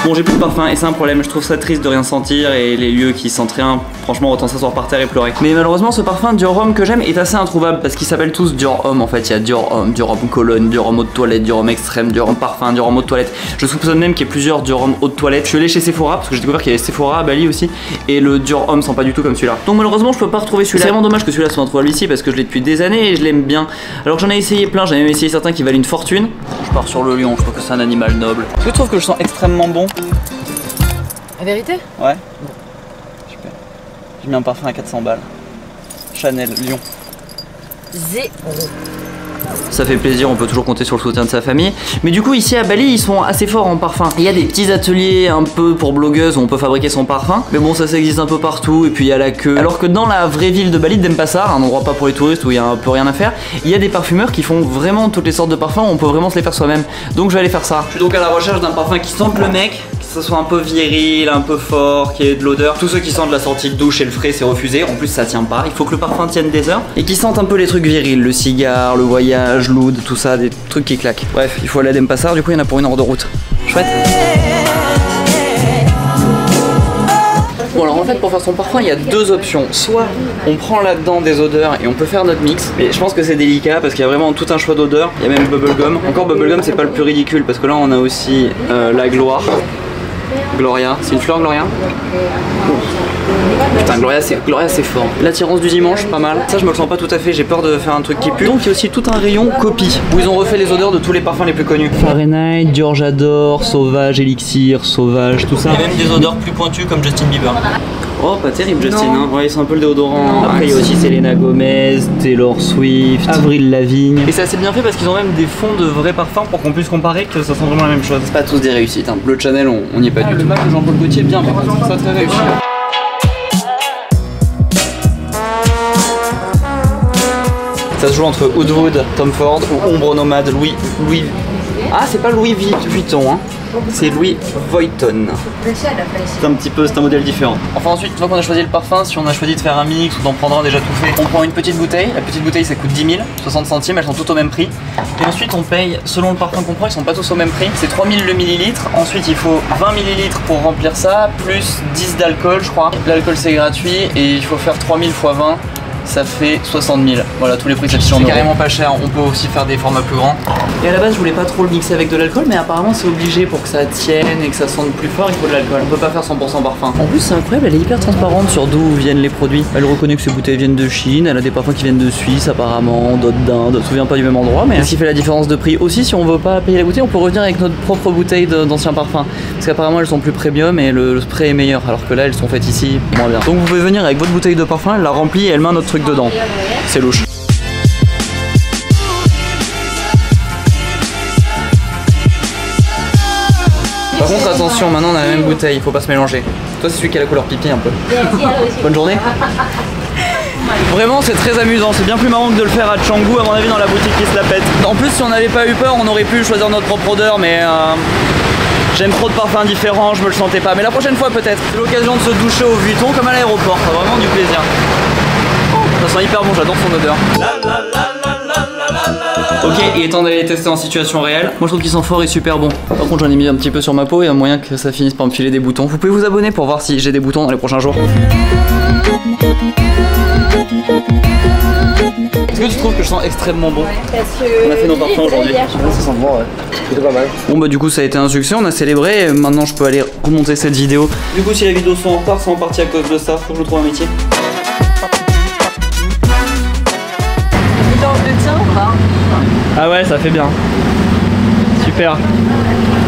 Bon, j'ai plus de parfum et c'est un problème, je trouve ça triste de rien sentir et les lieux qui sentent rien, franchement autant s'asseoir par terre et pleurer. Mais malheureusement ce parfum Dior Homme que j'aime est assez introuvable parce qu'ils s'appellent tous Dior Homme en fait. Il y a Dior Homme, Dior Homme Cologne, Dior Homme eau de toilette, Dior Homme extrême, Dior Homme parfum, Dior Homme eau de toilette. Je soupçonne même qu'il y ait plusieurs Dior Homme eau de toilette. Je suis allé chez Sephora parce que j'ai découvert qu'il y avait Sephora à Bali aussi et le Dior Homme sent pas du tout comme celui-là. Donc malheureusement je peux pas retrouver celui-là. C'est vraiment dommage que celui-là soit introuvable ici parce que je l'ai depuis des années et je l'aime bien. Alors que j'en ai essayé plein, j'ai même essayé certains qui valent une fortune. Je pars sur le lion, je trouve que c'est un animal noble. Est-ce que tu trouves que je sens extrêmement bon? La vérité? Ouais. Super. J'ai mis un parfum à 400 balles. Chanel, Lyon. 0. Ça fait plaisir, on peut toujours compter sur le soutien de sa famille. Mais du coup ici à Bali ils sont assez forts en parfum. Il y a des petits ateliers un peu pour blogueuses où on peut fabriquer son parfum. Mais bon ça existe un peu partout et puis il y a la queue. Alors que dans la vraie ville de Bali, Denpasar, un endroit pas pour les touristes où il y a un peu rien à faire, il y a des parfumeurs qui font vraiment toutes les sortes de parfums où on peut vraiment se les faire soi-même. Donc je vais aller faire ça. Je suis donc à la recherche d'un parfum qui sente le mec, que ce soit un peu viril, un peu fort, qui ait de l'odeur. Tous ceux qui sentent la sortie de douche et le frais c'est refusé. En plus ça tient pas, il faut que le parfum tienne des heures. Et qui sentent un peu les trucs virils, le cigare, le voyage, l'oud, tout ça, des trucs qui claquent. Bref, il faut aller à Denpasar, du coup il y en a pour 1 heure de route. Chouette. Bon alors en fait pour faire son parfum il y a deux options. Soit on prend là-dedans des odeurs et on peut faire notre mix. Mais je pense que c'est délicat parce qu'il y a vraiment tout un choix d'odeurs. Il y a même bubblegum. Encore bubblegum c'est pas le plus ridicule parce que là on a aussi la gloire. Gloria, c'est une fleur Gloria? Putain Gloria c'est fort. L'attirance du dimanche, pas mal. Ça je me le sens pas tout à fait, j'ai peur de faire un truc qui pue. Donc il y a aussi tout un rayon copie où ils ont refait les odeurs de tous les parfums les plus connus. Fahrenheit, Dior J'adore, Sauvage, Elixir, Sauvage, tout ça. Il y a même des odeurs plus pointues comme Justin Bieber. Oh pas terrible Justin hein. Ouais ils sont un peu le déodorant. Après il y a aussi Selena Gomez, Taylor Swift, Avril Lavigne. Et c'est assez bien fait parce qu'ils ont même des fonds de vrais parfums pour qu'on puisse comparer que ça sent vraiment la même chose. C'est pas tous des réussites hein. Le Chanel on n'y est pas du tout. Le Mac de Jean-Paul Gaultier bien par contre, ça très réussi. Ça se joue entre Woodwood, Tom Ford ou Ombre Nomade, Louis. Ah c'est pas Louis Vuitton hein. C'est Louis Vuitton. C'est un modèle différent. Enfin ensuite, une fois qu'on a choisi le parfum, si on a choisi de faire un mix ou d'en prendre un déjà tout fait, on prend une petite bouteille. La petite bouteille ça coûte 10 000, 60 centimes, elles sont toutes au même prix. Et ensuite on paye selon le parfum qu'on prend, ils sont pas tous au même prix. C'est 3000 le millilitre. Ensuite il faut 20 millilitres pour remplir ça, plus 10 d'alcool je crois. L'alcool c'est gratuit et il faut faire 3000 x 20. Ça fait 60 000. Voilà, tous les prix s'affichent en euros. C'est carrément pas cher, on peut aussi faire des formats plus grands. Et à la base, je voulais pas trop le mixer avec de l'alcool, mais apparemment, c'est obligé pour que ça tienne et que ça sente plus fort, il faut de l'alcool. On peut pas faire 100% parfum. En plus, c'est incroyable, elle est hyper transparente sur d'où viennent les produits. Elle reconnaît que ces bouteilles viennent de Chine, elle a des parfums qui viennent de Suisse, apparemment, d'autres d'Inde, je me souviens pas du même endroit, mais ce qui fait la différence de prix aussi, si on veut pas payer la bouteille, on peut revenir avec notre propre bouteille d'anciens parfums. Parce qu'apparemment, elles sont plus premium et le spray est meilleur, alors que là, elles sont faites ici moins bien. Donc, vous pouvez venir avec votre bouteille de parfum, elle la remplit et elle met notre truc dedans. C'est louche. Par contre attention, maintenant on a la même bouteille, il faut pas se mélanger. Toi c'est celui qui a la couleur pipi un peu. Bonne journée. Vraiment c'est très amusant, c'est bien plus marrant que de le faire à Canggu à mon avis dans la boutique qui se la pète. En plus si on n'avait pas eu peur on aurait pu choisir notre propre odeur mais j'aime trop de parfums différents, je me le sentais pas. Mais la prochaine fois peut-être. C'est l'occasion de se doucher au Vuitton comme à l'aéroport, ça a vraiment du plaisir. Ça sent hyper bon, j'adore son odeur. Ok, il est temps d'aller tester en situation réelle. Moi je trouve qu'il sent fort et super bon. Par contre j'en ai mis un petit peu sur ma peau, il y a moyen que ça finisse par me filer des boutons. Vous pouvez vous abonner pour voir si j'ai des boutons dans les prochains jours. Est-ce que tu trouves que je sens extrêmement bon? On a fait nos parfums aujourd'hui. Ça sent bon ouais. C'était pas mal. Bon bah du coup ça a été un succès, on a célébré et maintenant je peux aller remonter cette vidéo. Du coup si les vidéos sont en retard, c'est en partie à cause de ça. Faut que je trouve un métier. Ah ouais ça fait bien. Super.